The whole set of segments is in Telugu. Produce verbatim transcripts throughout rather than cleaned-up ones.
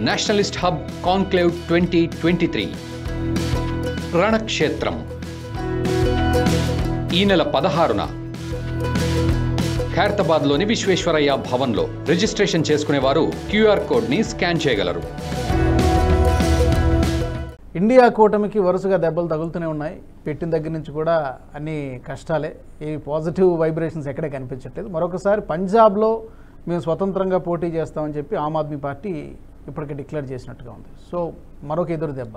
Nationalist hub conclave twenty twenty three రణక్షేత్రం ఈ నెల పదహారున ఖైరతాబాద్లోని విశ్వేశ్వరయ్య భవన్లో రిజిస్ట్రేషన్ చేసుకునేవారు క్యూఆర్ కోడ్ని స్కాన్ చేయగలరు. ఇండియా కూటమికి వరుసగా దెబ్బలు తగులుతూనే ఉన్నాయి. పెట్టిన దగ్గర నుంచి కూడా అన్ని కష్టాలే. ఈ పాజిటివ్ వైబ్రేషన్స్ ఎక్కడే కనిపించట్లేదు. మరొకసారి పంజాబ్లో మేము స్వతంత్రంగా పోటీ చేస్తామని చెప్పి ఆమ్ ఆద్మీ పార్టీ ఇప్పటికే డిక్లేర్ చేసినట్టుగా ఉంది. సో మరొక ఎదురు దెబ్బ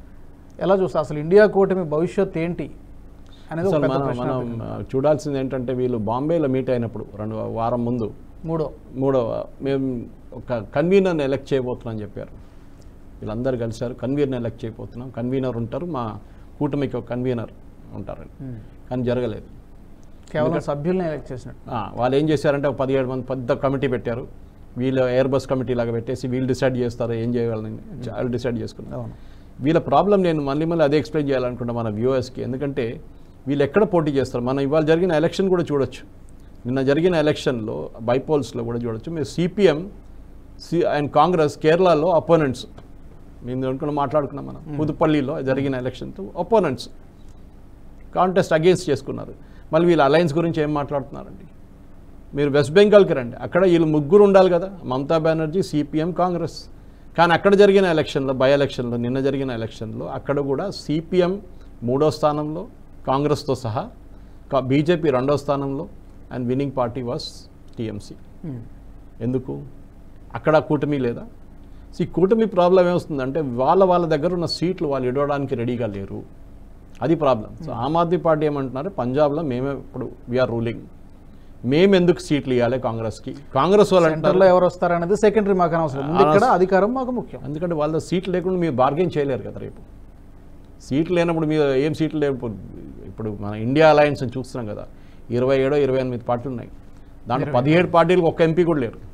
ఎలా చూస్తా, అసలు ఇండియా కూటమి భవిష్యత్ ఏంటి అనేది మనం చూడాల్సింది ఏంటంటే, వీళ్ళు బాంబేలో మీట్ అయినప్పుడు రెండు వారం ముందు మూడో మూడో మేము ఒక కన్వీనర్ని ఎలక్ట్ చేయబోతున్నాం అని చెప్పారు. వీళ్ళందరూ కలిశారు, కన్వీనర్ ఎలక్ట్ చేయబోతున్నాం, కన్వీనర్ ఉంటారు, మా కూటమికి ఒక కన్వీనర్ ఉంటారని. కానీ జరగలేదు, కేవలం సభ్యులను ఎలక్ట్ చేసినట్టు. వాళ్ళు ఏం చేశారంటే ఒక పదిహేడు మంది పెద్ద కమిటీ పెట్టారు. వీళ్ళు ఎయిర్ బస్ కమిటీ లాగా పెట్టేసి వీళ్ళు డిసైడ్ చేస్తారు ఏం చేయాలని వాళ్ళు డిసైడ్ చేసుకున్నారు. వీళ్ళ ప్రాబ్లం నేను మళ్ళీ మళ్ళీ అదే ఎక్స్ప్లెయిన్ చేయాలనుకుంటా మన వ్యూవర్స్కి. ఎందుకంటే వీళ్ళు ఎక్కడ పోటీ చేస్తారు, మనం ఇవాళ జరిగిన ఎలక్షన్ కూడా చూడొచ్చు, నిన్న జరిగిన ఎలక్షన్లో బైపోల్స్లో కూడా చూడొచ్చు. మీరు సిపిఎం సి అండ్ కాంగ్రెస్ కేరళలో అపోనెంట్స్, మేము అనుకున్న మాట్లాడుకున్నాం మనం, పుదుపల్లిలో జరిగిన ఎలక్షన్తో అపోనెంట్స్ కాంటెస్ట్ అగేన్స్ట్ చేసుకున్నారు. మళ్ళీ వీళ్ళ అలయన్స్ గురించి ఏం మాట్లాడుతున్నారండి? మీరు వెస్ట్ బెంగాల్కి రండి, అక్కడ వీళ్ళు ముగ్గురు ఉండాలి కదా, మమతా బెనర్జీ, సిపిఎం, కాంగ్రెస్. కానీ అక్కడ జరిగిన ఎలక్షన్లో, బై ఎలక్షన్లో, నిన్న జరిగిన ఎలక్షన్లో అక్కడ కూడా సిపిఎం మూడో స్థానంలో కాంగ్రెస్తో సహా, బీజేపీ రెండో స్థానంలో, and winning party was TMC. ఎందుకు? అక్కడ కూటమి లేదా? ఈ కూటమి ప్రాబ్లం ఏమొస్తుందంటే, వాళ్ళ వాళ్ళ దగ్గర ఉన్న సీట్లు వాళ్ళు ఇవ్వడానికి రెడీగా లేరు, అది problem. So Aam Aadmi Party ఏమంటున్నారు, పంజాబ్లో మేమే ఇప్పుడు వీఆర్ రూలింగ్, మేము ఎందుకు సీట్లు ఇవ్వాలి కాంగ్రెస్కి? కాంగ్రెస్ వాళ్ళు సెంటర్లో ఎవరు వస్తారనేది సెకండరీ, మాకు అనవసరం, ఇక్కడ అధికారం మాకు ముఖ్యం. ఎందుకంటే వాళ్ళ సీట్లు లేకుండా మీరు బార్గెన్ చేయలేరు కదా. రేపు సీట్లు లేనప్పుడు మీరు ఏం సీట్లు లేవు. ఇప్పుడు మన ఇండియా అలయన్స్ అని చూస్తున్నాం కదా, ఇరవై ఏడో ఇరవై ఎనిమిది పార్టీలు ఉన్నాయి, దాంట్లో పదిహేడు పార్టీలకు ఒక్క ఎంపీ కూడా లేరు.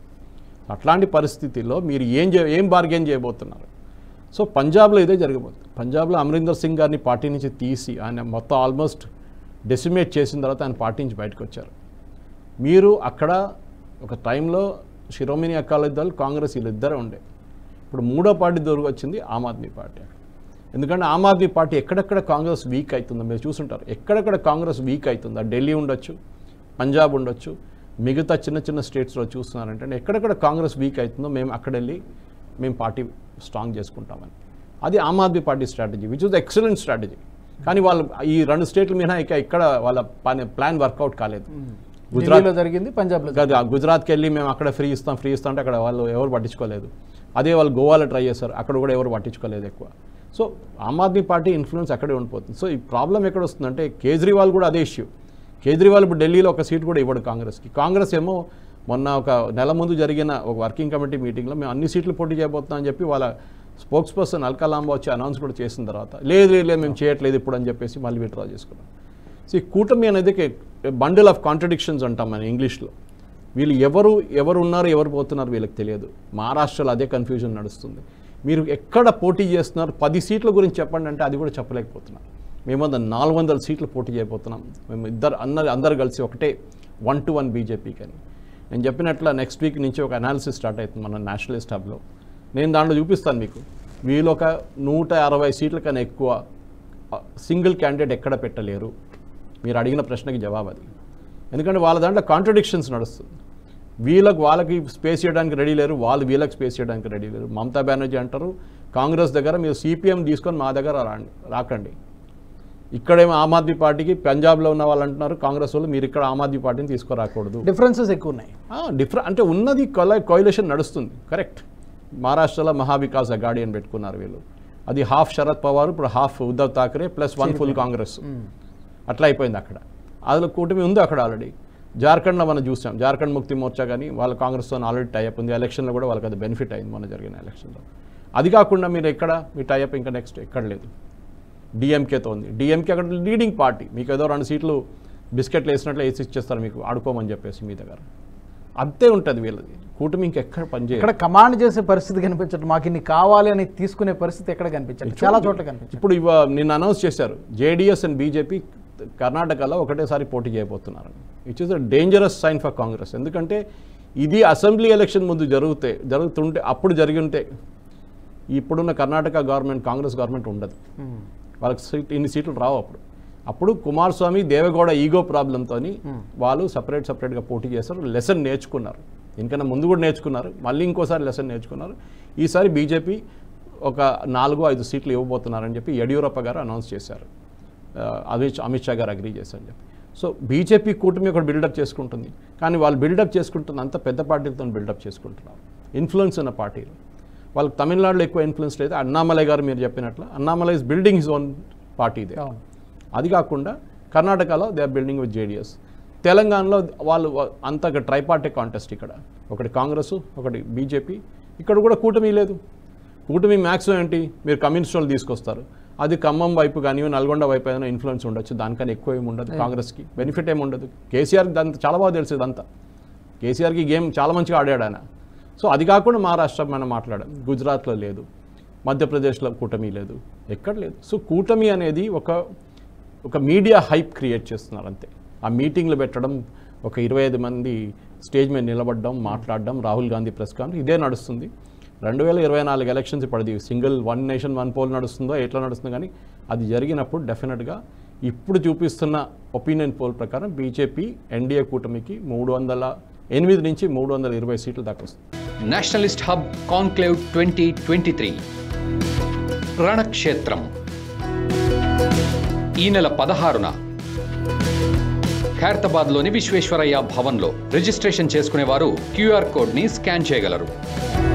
అట్లాంటి పరిస్థితుల్లో మీరు ఏం ఏం బార్గెన్ చేయబోతున్నారు? సో పంజాబ్లో ఇదే జరగబోతుంది. పంజాబ్లో అమరీందర్ సింగ్ గారిని పార్టీ నుంచి తీసి ఆయన మొత్తం ఆల్మోస్ట్ డెసిమేట్ చేసిన తర్వాత ఆయన పార్టీ నుంచి బయటకు వచ్చారు. మీరు అక్కడ ఒక టైంలో శిరోమణి అకాలీ దళ్, కాంగ్రెస్ వీళ్ళిద్దరే ఉండే. ఇప్పుడు మూడో పార్టీ దొరికి వచ్చింది ఆమ్ ఆద్మీ పార్టీ. ఎందుకంటే ఆమ్ ఆద్మీ పార్టీ ఎక్కడెక్కడ కాంగ్రెస్ వీక్ అవుతుందో మీరు చూసుంటారు. ఎక్కడెక్కడ కాంగ్రెస్ వీక్ అవుతుందో, ఢిల్లీ ఉండొచ్చు, పంజాబ్ ఉండొచ్చు, మిగతా చిన్న చిన్న స్టేట్స్లో చూస్తున్నారంటే ఎక్కడెక్కడ కాంగ్రెస్ వీక్ అవుతుందో మేము అక్కడ వెళ్ళి మేము పార్టీ స్ట్రాంగ్ చేసుకుంటామని. అది Aam Aadmi Party strategy, which is excellent strategy. కానీ వాళ్ళు ఈ రెండు స్టేట్లు మినహా ఇక ఇక్కడ వాళ్ళ ప్లాన్ వర్కౌట్ కాలేదు. గుజరాత్లో జరిగింది, పంజాబ్లో కాదు, గుజరాత్కి వెళ్ళి మేము అక్కడ ఫ్రీ ఇస్తాం ఫ్రీ ఇస్తాం అంటే అక్కడ వాళ్ళు ఎవరు పట్టించుకోలేదు. అదే వాళ్ళు గోవాలో ట్రై చేశారు, అక్కడ కూడా ఎవరు పట్టించుకోలేదు ఎక్కువ. So Aam Aadmi Party influence అక్కడే ఉండిపోతుంది. సో ఈ ప్రాబ్లం ఎక్కడ వస్తుందంటే, కేజ్రీవాల్ కూడా అదే ఇష్యూ. కేజ్రీవాల్ ఇప్పుడు ఢిల్లీలో ఒక సీట్ కూడా ఇవ్వడు కాంగ్రెస్కి. కాంగ్రెస్ ఏమో మొన్న ఒక నెల ముందు జరిగిన ఒక వర్కింగ్ కమిటీ మీటింగ్లో మేము అన్ని సీట్లు పోటీ చేయబోతున్నాం అని చెప్పి వాళ్ళ స్పోక్స్ పర్సన్ అల్కా లాంబా వచ్చి అనౌన్స్ కూడా చేసిన తర్వాత లేదు లేదు మేము చేయట్లేదు ఇప్పుడు అని చెప్పేసి మళ్ళీ విత్డ్రా చేసుకున్నాం. సో ఈ కూటమి అనేది బండిల్ ఆఫ్ కాంట్రడిక్షన్స్ అంటాం మన ఇంగ్లీష్లో. వీళ్ళు ఎవరు ఎవరు ఉన్నారు ఎవరు పోతున్నారు వీళ్ళకి తెలియదు. మహారాష్ట్రలో అదే కన్ఫ్యూజన్ నడుస్తుంది. మీరు ఎక్కడ పోటీ చేస్తున్నారు, పది సీట్ల గురించి చెప్పండి అంటే అది కూడా చెప్పలేకపోతున్నారు. మేము అంత నాలుగు వందల సీట్లు పోటీ చేయబోతున్నాం, మేము ఇద్దరు అందరు అందరు కలిసి ఒకటే వన్ టు వన్ బీజేపీకి అని. నేను చెప్పినట్ల నెక్స్ట్ వీక్ నుంచి ఒక అనాలిసిస్ స్టార్ట్ అవుతుంది మన నేషనలిస్ట్ హబ్లో. నేను దాంట్లో చూపిస్తాను మీకు. వీళ్ళు ఒక నూట అరవై సీట్ల కన్నా ఎక్కువ సింగిల్ క్యాండిడేట్ ఎక్కడ పెట్టలేరు. మీరు అడిగిన ప్రశ్నకి జవాబు అది. ఎందుకంటే వాళ్ళ దాంట్లో కాంట్రడిక్షన్స్ నడుస్తుంది. వీళ్ళకి వాళ్ళకి స్పేస్ చేయడానికి రెడీ లేరు, వాళ్ళు వీళ్ళకి స్పేస్ చేయడానికి రెడీ లేరు. మమతా బెనర్జీ అంటారు కాంగ్రెస్ దగ్గర మీరు సిపిఎం తీసుకొని మా దగ్గర రాండి రాకండి. ఇక్కడేమో ఆమ్ ఆద్మీ పార్టీకి పంజాబ్లో ఉన్న వాళ్ళు అంటున్నారు కాంగ్రెస్ వాళ్ళు మీరు ఇక్కడ ఆమ్ ఆద్మీ పార్టీని తీసుకురాకూడదు. డిఫరెన్సెస్ ఎక్కువ ఉన్నాయి. డిఫరెంట్ అంటే ఉన్నది కోయిలేషన్ నడుస్తుంది, కరెక్ట్. మహారాష్ట్రలో మహావికాస్ అఘాడీ అని పెట్టుకున్నారు వీళ్ళు. అది హాఫ్ శరద్ పవార్, ఇప్పుడు half Uddhav Thackeray plus one full Congress, అట్లా అయిపోయింది అక్కడ. అందులో కూటమి ఉంది అక్కడ ఆల్రెడీ. జార్ఖండ్లో మనం చూసాం, జార్ఖండ్ ముక్తి మోర్చా కానీ వాళ్ళ కాంగ్రెస్తో ఆల్రెడీ టైఅప్ ఉంది. ఎలక్షన్లో కూడా వాళ్ళకి అది బెనిఫిట్ అయింది మొన్న జరిగిన ఎలక్షన్లో. అది కాకుండా మీరు ఎక్కడ మీ టైఅప్ ఇంకా నెక్స్ట్ ఎక్కడ లేదు. డిఎంకేతో ఉంది. డిఎంకే అక్కడ లీడింగ్ పార్టీ, మీకు ఏదో రెండు సీట్లు బిస్కెట్లు వేసినట్లు వేసి ఇచ్చేస్తారు మీకు ఆడుకోమని చెప్పేసి మీ దగ్గర. అంతే ఉంటుంది వీళ్ళది. కూటమి ఇంకెక్కడ పనిచేయాలి, ఇక్కడ కమాండ్ చేసే పరిస్థితి కనిపించట్లేదు. మాకు ఇన్ని కావాలి అని తీసుకునే పరిస్థితి ఎక్కడ కనిపించట్లేదు, చాలా చోట్ల కనిపించింది. ఇప్పుడు ఇవ నిన్న అనౌన్స్ చేశారు జేడీఎస్ అండ్ బీజేపీ కర్ణాటకలో ఒకటేసారి పోటీ చేయబోతున్నారని, which is a dangerous sign for Congress. ఎందుకంటే ఇది అసెంబ్లీ ఎలక్షన్ ముందు జరిగితే జరుగుతుంటే అప్పుడు జరిగి ఉంటే ఇప్పుడున్న కర్ణాటక గవర్నమెంట్ కాంగ్రెస్ గవర్నమెంట్ ఉండదు, వాళ్ళకి సీట్ ఇన్ని సీట్లు రావు. అప్పుడు అప్పుడు కుమారస్వామి దేవగౌడ ఈగో ప్రాబ్లంతో వాళ్ళు సపరేట్ సపరేట్గా పోటీ చేస్తారు, లెసన్ నేర్చుకున్నారు. ఇంకన్నా ముందు కూడా నేర్చుకున్నారు, మళ్ళీ ఇంకోసారి లెసన్ నేర్చుకున్నారు. ఈసారి బీజేపీ ఒక నాలుగు ఐదు సీట్లు ఇవ్వబోతున్నారని చెప్పి యడియూరప్ప గారు అనౌన్స్ చేశారు, అమిత్ అమిత్ షా గారు అగ్రీ చేశారని చెప్పి. సో బీజేపీ కూటమి ఒకటి బిల్డప్ చేసుకుంటుంది, కానీ వాళ్ళు బిల్డప్ చేసుకుంటుంది అంత పెద్ద పార్టీలతో బిల్డప్ చేసుకుంటున్నారు, ఇన్ఫ్లుయెన్స్ ఉన్న పార్టీలు. వాళ్ళకి తమిళనాడులో ఎక్కువ ఇన్ఫ్లుయెన్స్ లేదు. అన్నామలై గారు మీరు చెప్పినట్లు Annamalai is building his own party they. అది కాకుండా కర్ణాటకలో they are building with JDS. తెలంగాణలో వాళ్ళు అంత ట్రైపార్టీ కాంటెస్ట్, ఇక్కడ ఒకటి కాంగ్రెస్ ఒకటి బీజేపీ, ఇక్కడ కూడా కూటమి లేదు. కూటమి మ్యాక్సిమం ఏంటి, మీరు కమ్యూనిస్ట్ వాళ్ళు తీసుకొస్తారు, అది ఖమ్మం వైపు కానీ నల్గొండ వైపు ఏదైనా ఇన్ఫ్లుయెన్స్ ఉండొచ్చు, దానికన్నా ఎక్కువ ఏమి ఉండదు. కాంగ్రెస్కి బెనిఫిట్ ఏమి ఉండదు. కేసీఆర్కి దాంతో చాలా బాగా తెలుసు ఇదంతా, కేసీఆర్కి గేమ్ చాలా మంచిగా ఆడాడు ఆయన. సో అది కాకుండా మహారాష్ట్ర మనం మాట్లాడాం, గుజరాత్లో లేదు, మధ్యప్రదేశ్లో కూటమి లేదు, ఎక్కడ లేదు. సో కూటమి అనేది ఒక ఒక మీడియా హైప్ క్రియేట్ చేస్తున్నారు అంతే. ఆ మీటింగ్లు పెట్టడం, ఒక ఇరవై ఐదు మంది స్టేజ్ మీద నిలబడడం, మాట్లాడడం, రాహుల్ గాంధీ ప్రెస్ కాన్ఫరెన్స్, ఇదే నడుస్తుంది. రెండు వేల ఇరవై నాలుగు ఎలక్షన్స్ ఇప్పుడు single one nation one poll నడుస్తుందో ఎట్లా నడుస్తుందో కానీ అది జరిగినప్పుడు డెఫినెట్గా ఇప్పుడు చూపిస్తున్న ఒపీనియన్ పోల్ ప్రకారం బీజేపీ ఎన్డీఏ కూటమికి మూడు వందల ఎనిమిది నుంచి మూడు వందల ఇరవై సీట్లు దాకా వస్తుంది. Nationalist hub conclave twenty twenty three రణక్షేత్రం ఈ నెల పదహారున ఖైరతాబాద్లోని విశ్వేశ్వరయ్య భవన్లో రిజిస్ట్రేషన్ చేసుకునేవారు క్యూఆర్ కోడ్ని స్కాన్ చేయగలరు.